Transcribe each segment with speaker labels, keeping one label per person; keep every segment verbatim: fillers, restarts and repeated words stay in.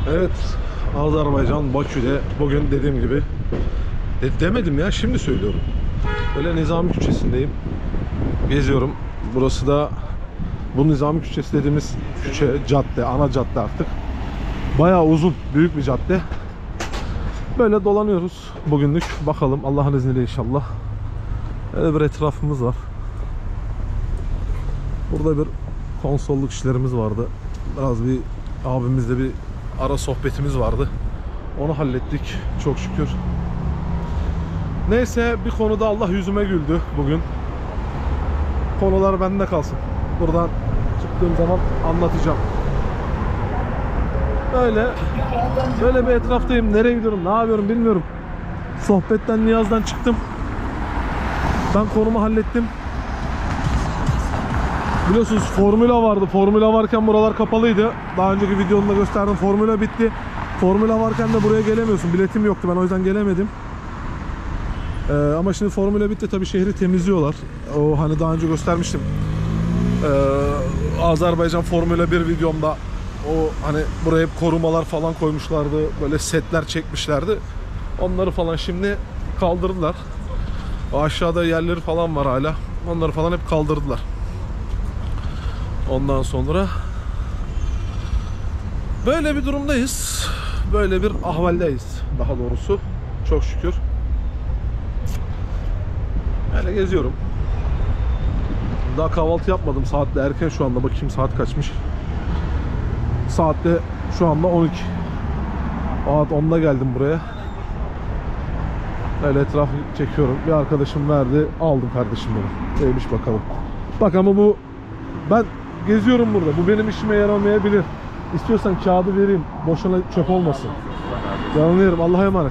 Speaker 1: Evet, Azerbaycan Bakü'de bugün dediğim gibi de, demedim ya, şimdi söylüyorum. Böyle Nizami Küçesi'ndeyim. Geziyorum. Burası da bu Nizami Küçesi dediğimiz küçe, cadde, ana cadde artık. Bayağı uzun, büyük bir cadde. Böyle dolanıyoruz bugünlük. Bakalım Allah'ın izniyle inşallah. Böyle bir etrafımız var. Burada bir konsolluk işlerimiz vardı. Biraz bir abimizle bir ara sohbetimiz vardı. Onu hallettik çok şükür. Neyse, bir konuda Allah yüzüme güldü bugün. Konular bende kalsın. Buradan çıktığım zaman anlatacağım. Böyle böyle bir etraftayım. Nereye gidiyorum, ne yapıyorum bilmiyorum. Sohbetten, niyazdan çıktım. Ben konumu hallettim. Biliyorsunuz Formula vardı. Formula varken buralar kapalıydı. Daha önceki videomda gösterdim. Formula bitti. Formula varken de buraya gelemiyorsun. Biletim yoktu. Ben o yüzden gelemedim. Ee, ama şimdi Formula bitti. Tabii şehri temizliyorlar. O hani daha önce göstermiştim. Ee, Azerbaycan Formula bir videomda o hani buraya hep korumalar falan koymuşlardı. Böyle setler çekmişlerdi. Onları falan şimdi kaldırdılar. O aşağıda yerleri falan var hala. Onları falan hep kaldırdılar. Ondan sonra böyle bir durumdayız. Böyle bir ahvaldeyiz daha doğrusu. Çok şükür. Böyle geziyorum. Daha kahvaltı yapmadım. Saat de erken şu anda. Bakayım saat kaçmış. Saat de şu anda on iki. Saat onda geldim buraya. Böyle etrafı çekiyorum. Bir arkadaşım verdi. Aldım kardeşim benim. Neymiş bakalım. Bak ama bu ben geziyorum burada. Bu benim işime yaramayabilir. İstiyorsan kağıdı vereyim. Boşuna çöp olmasın. Yanılıyorum. Allah'a emanet.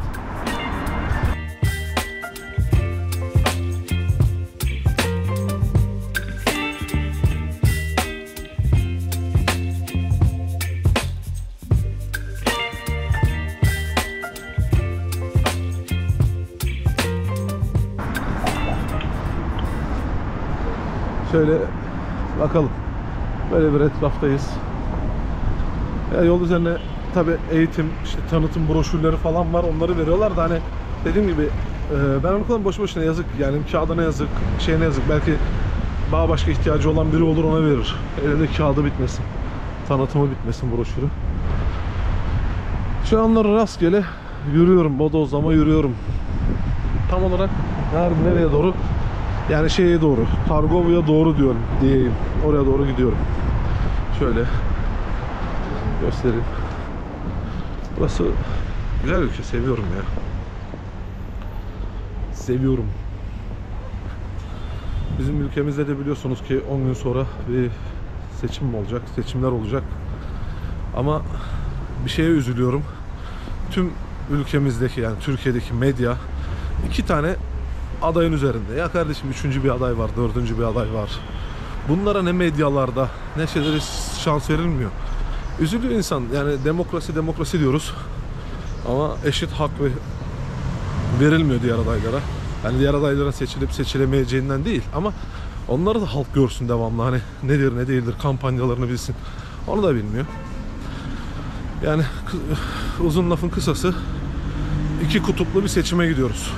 Speaker 1: Şöyle bakalım. Böyle bir etraftayız. Ya yol üzerine tabi eğitim, işte tanıtım broşürleri falan var. Onları veriyorlar da hani dediğim gibi e, ben onu kadar boş boşuna yazık. Yani kağıdına yazık, şeyine yazık. Belki daha başka ihtiyacı olan biri olur, ona verir. Elinde kağıdı bitmesin. Tanıtımı bitmesin broşürü. Şu anları rastgele yürüyorum. Bodozlama yürüyorum. Tam olarak nerede, nereye doğru? Yani şeye doğru, Targova'ya doğru diyorum diyeyim. Oraya doğru gidiyorum. Şöyle göstereyim. Burası güzel ülke, seviyorum ya. Seviyorum. Bizim ülkemizde de biliyorsunuz ki on gün sonra bir seçim olacak, seçimler olacak. Ama bir şeye üzülüyorum. Tüm ülkemizdeki, yani Türkiye'deki medya iki tane adayın üzerinde. Ya kardeşim, üçüncü bir aday var, dördüncü bir aday var. Bunlara ne medyalarda ne şeyleri şans verilmiyor. Üzülüyor insan. Yani demokrasi demokrasi diyoruz. Ama eşit hak ve verilmiyor diğer adaylara. Yani diğer adaylara seçilip seçilemeyeceğinden değil ama onları da halk görsün devamlı. Hani nedir ne değildir, kampanyalarını bilsin. Onu da bilmiyor. Yani uzun lafın kısası, iki kutuplu bir seçime gidiyoruz.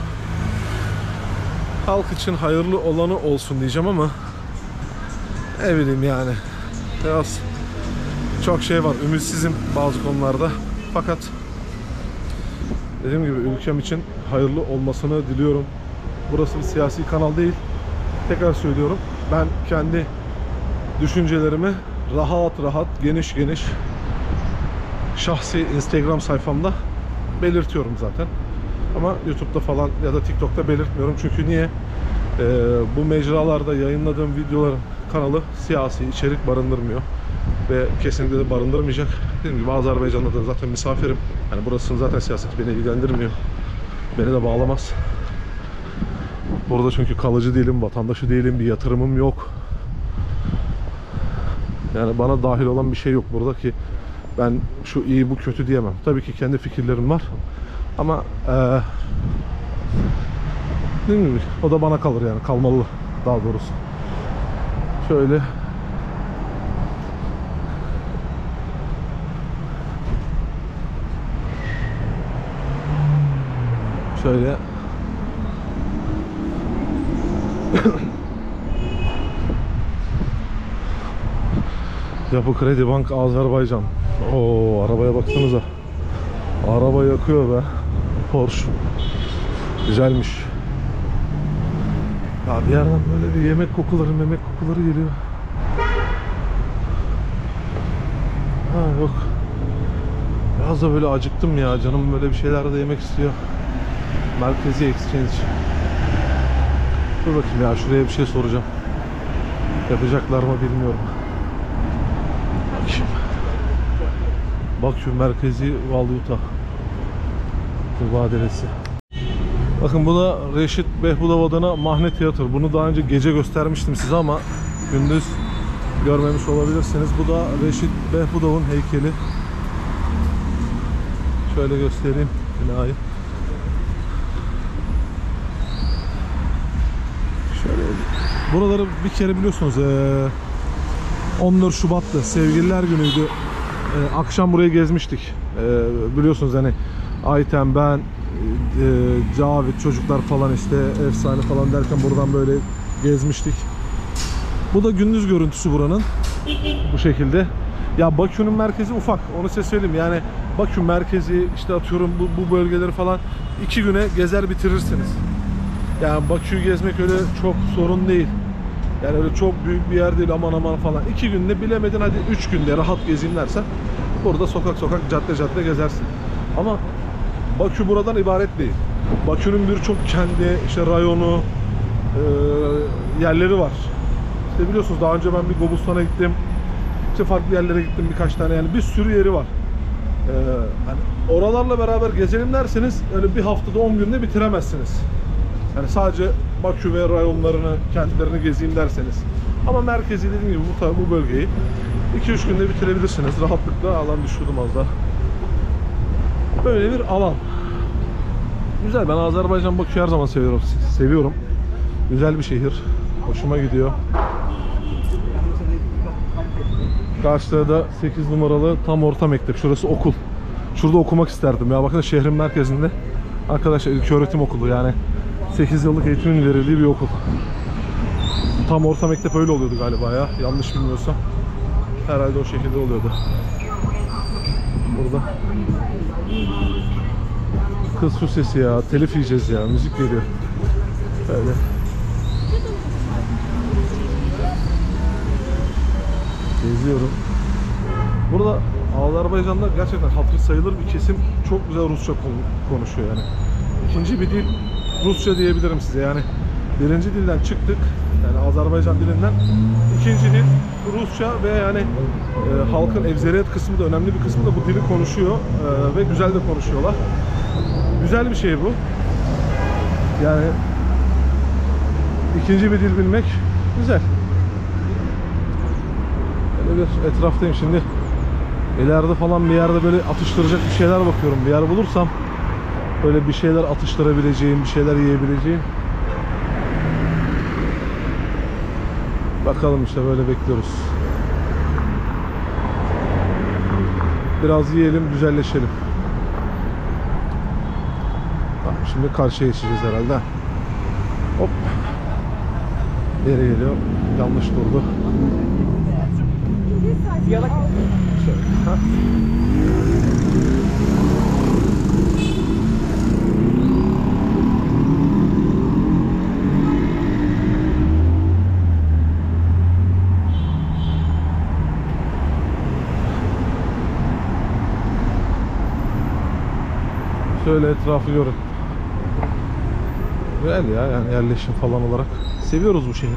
Speaker 1: Halk için hayırlı olanı olsun diyeceğim ama ne bileyim yani. Biraz çok şey var. Ümitsizim bazı konularda. Fakat dediğim gibi ülkem için hayırlı olmasını diliyorum. Burası bir siyasi kanal değil. Tekrar söylüyorum. Ben kendi düşüncelerimi rahat rahat, geniş geniş şahsi Instagram sayfamda belirtiyorum zaten. Ama YouTube'da falan ya da TikTok'ta belirtmiyorum. Çünkü niye? Ee, bu mecralarda yayınladığım videoların kanalı siyasi içerik barındırmıyor. Ve kesinlikle de barındırmayacak. Dediğim gibi Azerbaycan'da da zaten misafirim. Yani burasının zaten siyaseti beni ilgilendirmiyor. Beni de bağlamaz. Burada çünkü kalıcı değilim, vatandaşı değilim, bir yatırımım yok. Yani bana dahil olan bir şey yok burada ki ben şu iyi bu kötü diyemem. Tabii ki kendi fikirlerim var. Ama ee, değil mi? O da bana kalır yani, kalmalı daha doğrusu. Şöyle Şöyle Yapı Kredi Bank Azerbaycan. Oo, arabaya baksanıza. Araba yakıyor be. Porsche. Güzelmiş. Ya bir yerden böyle bir yemek kokuları, memek kokuları geliyor. Ha yok. Biraz da böyle acıktım ya. Canım böyle bir şeyler de yemek istiyor. Merkezi Exchange. Dur bakayım ya, şuraya bir şey soracağım. Yapacaklar mı bilmiyorum. Bakayım. Bakü Merkezi Valuta mübadelesi. Bakın bu da Reşit Behbudov adına Mahne Tiyatro. Bunu daha önce gece göstermiştim size ama gündüz görmemiş olabilirsiniz. Bu da Reşit Behbudov'un heykeli. Şöyle göstereyim binayı. Şöyle. Buraları bir kere biliyorsunuz on dört Şubat'tı. Sevgililer günüydü. Akşam burayı gezmiştik. Biliyorsunuz hani Ayten, ben, Cavit, çocuklar falan işte efsane falan derken buradan böyle gezmiştik. Bu da gündüz görüntüsü buranın. Bu şekilde. Ya Bakü'nün merkezi ufak. Onu size söyleyeyim. Yani Bakü merkezi işte atıyorum bu, bu bölgeleri falan iki güne gezer bitirirsiniz. Yani Bakü'yü gezmek öyle çok sorun değil. Yani öyle çok büyük bir yer değil, aman aman falan. İki günde bilemedin hadi üç günde rahat gezeyim dersen burada sokak sokak, cadde cadde gezersin. Ama Bakü buradan ibaret değil. Bakü'nün birçok kendi işte rayonu, e, yerleri var. İşte biliyorsunuz daha önce ben bir Gobustan'a gittim. İşte farklı yerlere gittim birkaç tane, yani bir sürü yeri var. Ee, hani oralarla beraber gezelim derseniz öyle bir haftada on günde bitiremezsiniz. Yani sadece Bakü ve rayonlarını, kentlerini gezeyim derseniz. Ama merkezi dediğim gibi bu, bu bölgeyi iki üç günde bitirebilirsiniz. Rahatlıkla alan düşürdüm az daha. Böyle bir alan. Güzel, ben Azerbaycan Bakü'yü her zaman seviyorum. Seviyorum. Güzel bir şehir. Hoşuma gidiyor. Karşıda da sekiz numaralı tam orta mektep. Şurası okul. Şurada okumak isterdim ya. Bakın şehrin merkezinde. Arkadaşlar ilköğretim okulu, yani sekiz yıllık eğitimin verildiği bir okul. Tam orta mektep öyle oluyordu galiba ya. Yanlış bilmiyorsam. Herhalde o şekilde oluyordu. Burada. Kız şu sesi ya. Telif yiyeceğiz ya. Müzik geliyor. Böyle. Geziyorum. Burada Azerbaycan'da gerçekten hatırı sayılır bir kesim çok güzel Rusça konuşuyor yani. İkinci bir dil Rusça diyebilirim size yani. Birinci dilden çıktık, yani Azerbaycan dilinden. İkinci dil Rusça ve yani e, halkın evzeriyet kısmı da, önemli bir kısmı da bu dili konuşuyor e, ve güzel de konuşuyorlar. Güzel bir şey bu. Yani ikinci bir dil bilmek güzel. Böyle bir etraftayım şimdi. İleride falan bir yerde böyle atıştıracak bir şeyler bakıyorum. Bir yer bulursam böyle bir şeyler atıştırabileceğim, bir şeyler yiyebileceğim. Bakalım işte, böyle bekliyoruz. Biraz yiyelim, güzelleşelim. Tamam, şimdi karşıya geçeceğiz herhalde. Hop. Yere geliyor. Yanlış durdu. Şöyle. Ha. Şöyle etrafı görün. Güzel ya, yani yerleşim falan olarak. Seviyoruz bu şehri.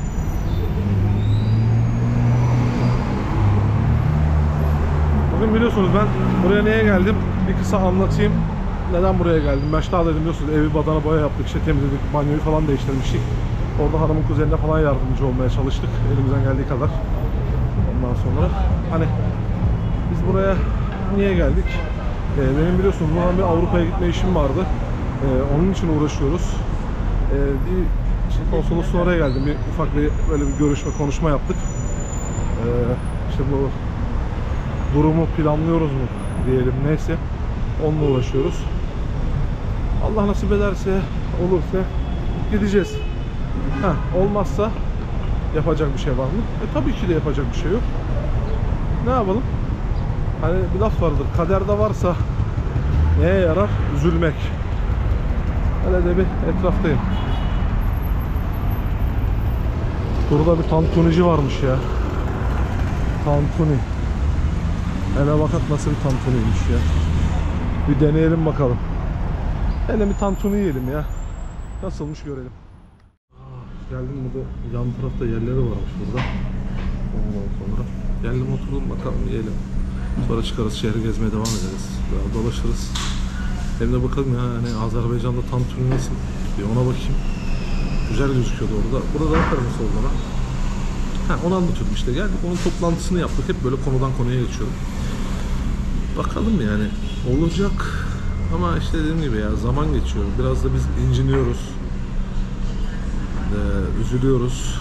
Speaker 1: Bugün biliyorsunuz ben buraya neye geldim? Bir kısa anlatayım. Neden buraya geldim? Ben işte dedim, biliyorsunuz evi badana boya yaptık, işte temizledik, banyoyu falan değiştirmiştik. Orada hanımın kuzenine falan yardımcı olmaya çalıştık elimizden geldiği kadar. Ondan sonra hani biz buraya niye geldik? Ee, benim biliyorsunuz buradan bir Avrupa'ya gitme işim vardı. Ee, onun için uğraşıyoruz. Ee, bir işte konsolosluğa oraya geldim. Bir ufak bir böyle bir görüşme, konuşma yaptık. Ee, işte bu durumu planlıyoruz mu diyelim, neyse onunla uğraşıyoruz. Allah nasip ederse, olursa gideceğiz. Heh, olmazsa yapacak bir şey var mı? E tabii ki de yapacak bir şey yok. Ne yapalım? Hani bir laf vardır, kaderde varsa neye yarar? Üzülmek. Hele de bir etraftayım. Burada bir tantunici varmış ya. Tantuni. Hele bakalım nasıl bir tantuniymiş ya. Bir deneyelim bakalım. Hele bir tantuni yiyelim ya. Nasılmış görelim. Geldim, burada yan tarafta yerleri varmış burada. Ondan sonra geldim, oturdum, bakalım yiyelim. Sonra çıkarız, şehri gezmeye devam ederiz. Daha dolaşırız. Hem de bakalım ya, hani Azerbaycan'da tantuni nasıl? Bir ona bakayım. Güzel gözüküyordu orada. Burada daha kırmızı oldu bana. Ha, onu anlatıyordum işte. Geldik, onun toplantısını yaptık. Hep böyle konudan konuya geçiyorum. Bakalım yani olacak. Ama işte dediğim gibi ya, zaman geçiyor. Biraz da biz inciniyoruz. Ee, üzülüyoruz.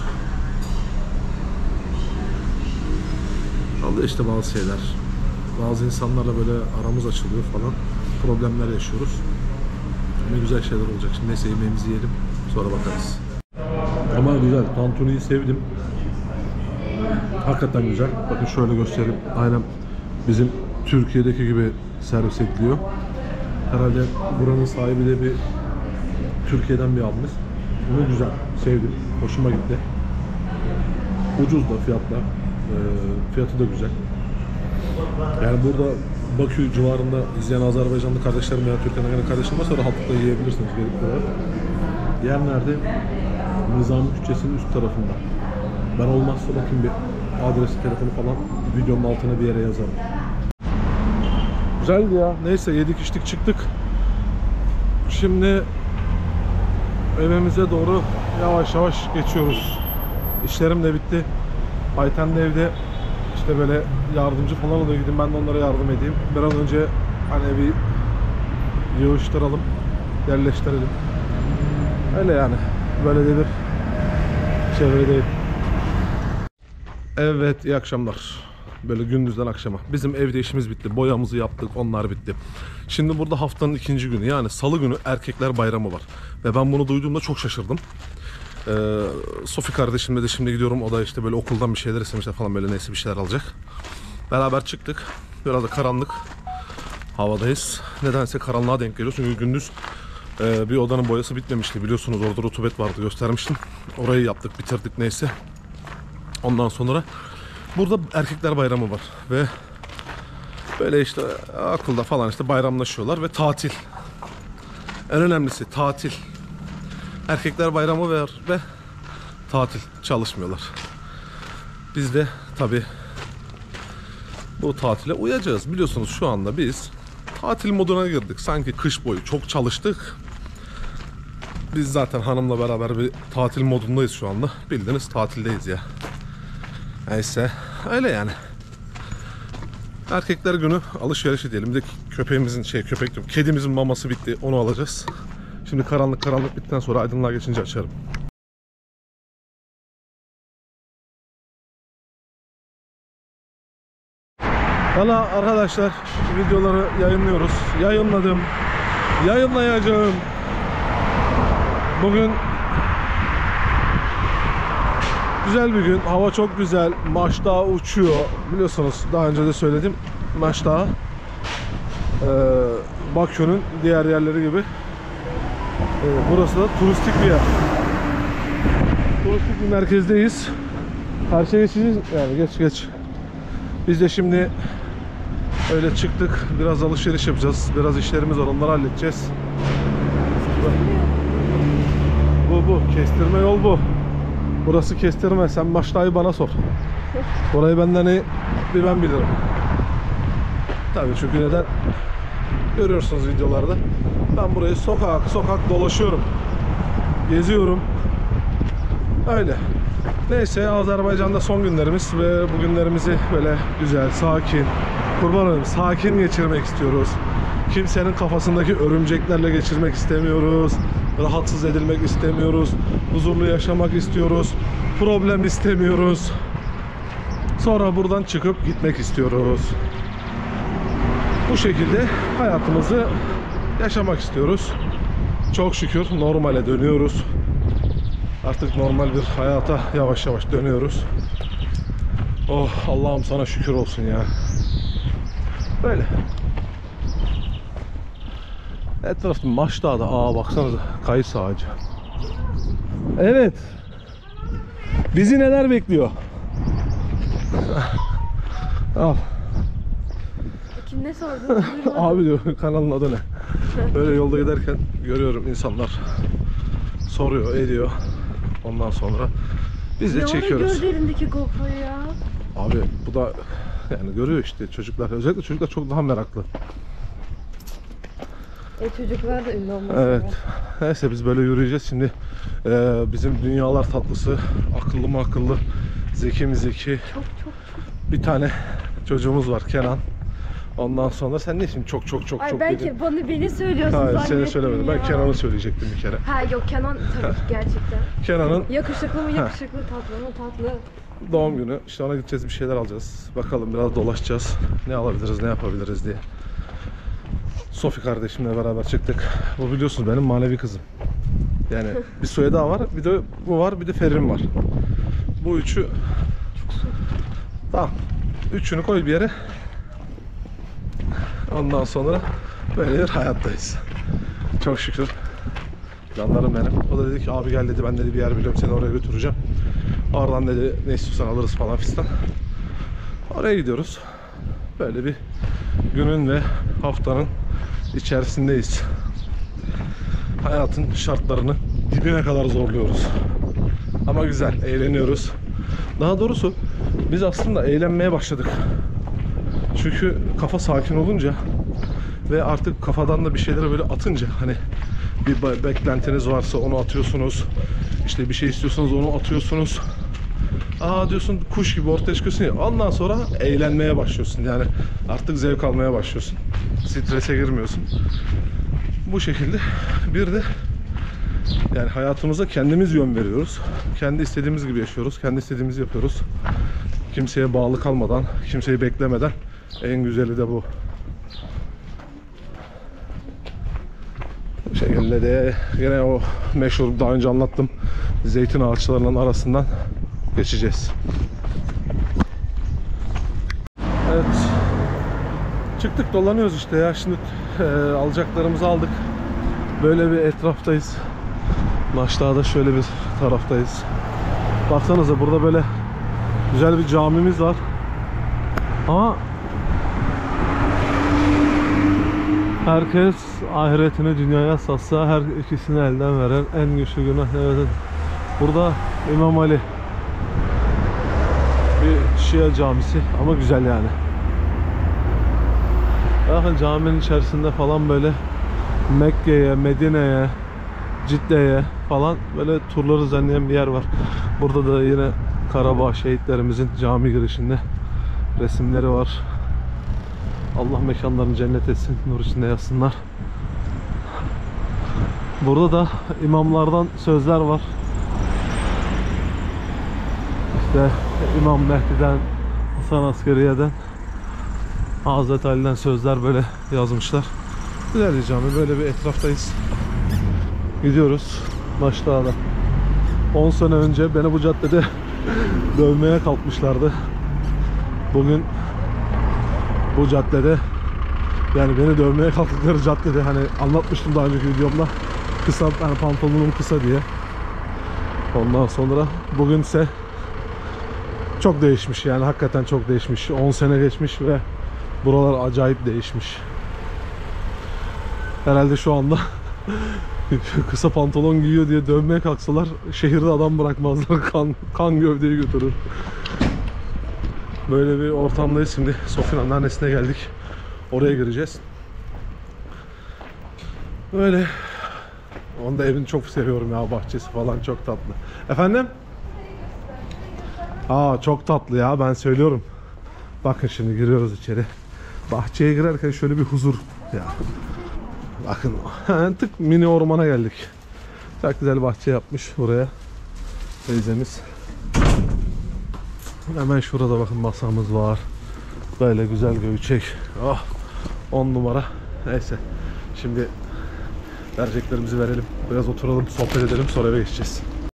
Speaker 1: Aldı işte bazı şeyler. Bazı insanlarla böyle aramız açılıyor falan. Problemler yaşıyoruz. Ne güzel şeyler olacak. Şimdi neyse, yemeğimizi yiyelim. Sonra bakarız. Ama güzel. Tantuni'yi sevdim. Hakikaten güzel. Bakın şöyle göstereyim. Aynen bizim Türkiye'deki gibi servis ediliyor. Herhalde buranın sahibi de bir Türkiye'den bir abimiz. Bunu güzel. Sevdim. Hoşuma gitti. Ucuz da fiyatla. E, fiyatı da güzel. Yani burada Bakü civarında izleyen Azerbaycanlı kardeşlerim veya Türkiye'den gelen kardeşlerim varsa rahatlıkla yiyebilirsiniz. Gelip buraya. Yer nerede? Nizami Küçesi'nin üst tarafında. Ben olmazsa bakayım bir adresi, telefonu falan videonun altına bir yere yazarım. Güzeldi ya. Neyse, yedik içtik çıktık. Şimdi evimize doğru yavaş yavaş geçiyoruz. İşlerim de bitti. Ayten de evde işte böyle yardımcı falan oluyor. Gidin ben de onlara yardım edeyim. Bir an önce hani bir yığıştıralım, yerleştirelim. Öyle yani. Böyle de bir çevredeyim. Evet, iyi akşamlar. Böyle gündüzden akşama. Bizim evde işimiz bitti. Boyamızı yaptık. Onlar bitti. Şimdi burada haftanın ikinci günü, yani salı günü erkekler bayramı var. Ve ben bunu duyduğumda çok şaşırdım. Ee, Sofi kardeşimle de şimdi gidiyorum. O da işte böyle okuldan bir şeyler istemişler falan, böyle neyse bir şeyler alacak. Beraber çıktık. Biraz da karanlık havadayız. Nedense karanlığa denk geliyor. Çünkü gündüz e, bir odanın boyası bitmemişti. Biliyorsunuz orada rutubet vardı, göstermiştim. Orayı yaptık, bitirdik neyse. Ondan sonra burada erkekler bayramı var ve böyle işte okulda falan işte bayramlaşıyorlar ve tatil. En önemlisi tatil. Erkekler bayramı var ve tatil, çalışmıyorlar. Biz de tabii bu tatile uyacağız. Biliyorsunuz şu anda biz tatil moduna girdik. Sanki kış boyu çok çalıştık. Biz zaten hanımla beraber bir tatil modundayız şu anda. Bildiğiniz tatildeyiz ya. Neyse öyle yani. Erkekler günü alışverişi diyelim. Bir de köpeğimizin şey köpek diyorum, kedimizin maması bitti. Onu alacağız. Şimdi karanlık karanlık bittikten sonra aydınlığa geçince açarım. Valla arkadaşlar, videoları yayınlıyoruz. Yayınladım. Yayınlayacağım. Bugün güzel bir gün. Hava çok güzel. Maçta uçuyor. Biliyorsunuz daha önce de söyledim. Maçta e, Bakü'nün diğer yerleri gibi e, burası da turistik bir yer. Turistik bir merkezdeyiz. Karşıya geçeceğiz. Yani geç geç. Biz de şimdi öyle çıktık. Biraz alışveriş yapacağız. Biraz işlerimiz var. Onları halledeceğiz. Bu bu. Kestirme yol bu. Burası kestirme. Sen baştayı bana sor. Orayı benden iyi bir ben bilirim. Tabii çünkü neden? Görüyorsunuz videolarda. Ben burayı sokak sokak dolaşıyorum. Geziyorum. Öyle. Neyse, Azerbaycan'da son günlerimiz ve bu günlerimizi böyle güzel, sakin, kurban olayım, sakin geçirmek istiyoruz. Kimsenin kafasındaki örümceklerle geçirmek istemiyoruz. Rahatsız edilmek istemiyoruz. Huzurlu yaşamak istiyoruz. Problem istemiyoruz. Sonra buradan çıkıp gitmek istiyoruz. Bu şekilde hayatımızı yaşamak istiyoruz. Çok şükür normale dönüyoruz. Artık normal bir hayata yavaş yavaş dönüyoruz. Oh Allah'ım sana şükür olsun ya. Böyle. Etrafta Maçdağ'da, aa baksanıza kayısı ağacı. Evet. Bizi neler bekliyor? Al.
Speaker 2: Kim ne sordu?
Speaker 1: Abi diyor, kanalın adı ne? Böyle yolda giderken görüyorum insanlar soruyor, ediyor. Ondan sonra biz de
Speaker 2: Ne
Speaker 1: çekiyoruz.
Speaker 2: gördü elindeki GoPro'yu ya?
Speaker 1: Abi bu da yani görüyor işte çocuklar. Özellikle çocuklar çok daha meraklı.
Speaker 2: E çocuklar da ünlü olmuş.
Speaker 1: Evet. Neyse biz böyle yürüyeceğiz şimdi. Ee, bizim dünyalar tatlısı, akıllı mı akıllı, zeki mi zeki.
Speaker 2: Çok çok çok.
Speaker 1: Bir tane çocuğumuz var, Kenan. Ondan sonra sen ne şimdi çok çok çok
Speaker 2: Ay
Speaker 1: çok
Speaker 2: ben
Speaker 1: dedin.
Speaker 2: ki bana beni söylüyorsun
Speaker 1: Hayır
Speaker 2: zannettim
Speaker 1: seni söylemedim.
Speaker 2: ya.
Speaker 1: Ben Kenan'ı söyleyecektim bir kere.
Speaker 2: Ha yok Kenan tabii ki gerçekten.
Speaker 1: Kenan'ın
Speaker 2: Yakışıklı mı yakışıklı, tatlı mı tatlı.
Speaker 1: doğum günü. İşte ona gideceğiz, bir şeyler alacağız. Bakalım biraz dolaşacağız. Ne alabiliriz, ne yapabiliriz diye. Sofi kardeşimle beraber çıktık. Bu biliyorsunuz benim manevi kızım. Yani bir soyadı daha var, bir de bu var, bir de Ferim var. Bu üçü... Tamam. Üçünü koy bir yere. Ondan sonra böyle bir hayattayız. Çok şükür. Canlarım benim. O da dedi ki abi gel dedi, ben dedi bir yer biliyorum, seni oraya götüreceğim. Oradan dedi ne istiyorsan alırız falan fistan. Oraya gidiyoruz. Böyle bir günün ve haftanın içerisindeyiz. Hayatın şartlarını dibine kadar zorluyoruz. Ama güzel, eğleniyoruz. Daha doğrusu biz aslında eğlenmeye başladık. Çünkü kafa sakin olunca ve artık kafadan da bir şeyleri böyle atınca, hani bir beklentiniz varsa onu atıyorsunuz. İşte bir şey istiyorsanız onu atıyorsunuz. Aa diyorsun, kuş gibi ortaya çıkıyorsun ya. Ondan sonra eğlenmeye başlıyorsun. Yani artık zevk almaya başlıyorsun. Strese girmiyorsun. Bu şekilde bir de yani hayatımıza kendimiz yön veriyoruz. Kendi istediğimiz gibi yaşıyoruz. Kendi istediğimizi yapıyoruz. Kimseye bağlı kalmadan, kimseyi beklemeden. En güzeli de bu. Bu şekilde de yine o meşhur, daha önce anlattım, zeytin ağaçlarının arasından geçeceğiz. Evet. Çıktık, dolanıyoruz işte ya. Şimdi e, alacaklarımızı aldık. Böyle bir etraftayız. Maçdağ'da şöyle bir taraftayız. Baksanıza burada böyle güzel bir camimiz var. Ama herkes ahiretini dünyaya satsa her ikisini elden veren en güçlü günah. Evet. Burada İmam Ali, bir Şia camisi ama güzel yani. Bakın caminin içerisinde falan böyle Mekke'ye, Medine'ye, Cidde'ye falan böyle turları düzenleyen bir yer var. Burada da yine Karabağ şehitlerimizin cami girişinde resimleri var. Allah mekanlarını cennet etsin, nur içinde yatsınlar. Burada da imamlardan sözler var. İşte İmam Mehdi'den, Hasan Askeriye'den, Hazreti Ali'den sözler böyle yazmışlar. Güzel bir cami. Böyle bir etraftayız. Gidiyoruz Maçdağ'da. on sene önce beni bu caddede dövmeye kalkmışlardı. Bugün bu caddede, yani beni dövmeye kalktıkları caddede, hani anlatmıştım daha önceki videomda, kısa, yani pantolonum kısa diye. Ondan sonra bugünse çok değişmiş, yani hakikaten çok değişmiş. on sene geçmiş ve buralar acayip değişmiş. Herhalde şu anda kısa pantolon giyiyor diye dövmeye kalksalar şehirde adam bırakmazlar. Kan, kan gövdeyi götürür. Böyle bir ortamdayız şimdi. Sofi'nin anneannesine geldik. Oraya gireceğiz. Böyle. Onu da evini çok seviyorum ya. Bahçesi falan çok tatlı. Efendim? Aa çok tatlı ya, ben söylüyorum. Bakın şimdi giriyoruz içeri. Bahçeye girerken şöyle bir huzur ya. Bakın tık mini ormana geldik. Çok güzel bahçe yapmış buraya teyzemiz. Hemen şurada bakın masamız var. Böyle güzel göğüçek. Oh, on numara. Neyse. Şimdi Vereceklerimizi verelim. Biraz oturalım, sohbet edelim, sonra eve geçeceğiz.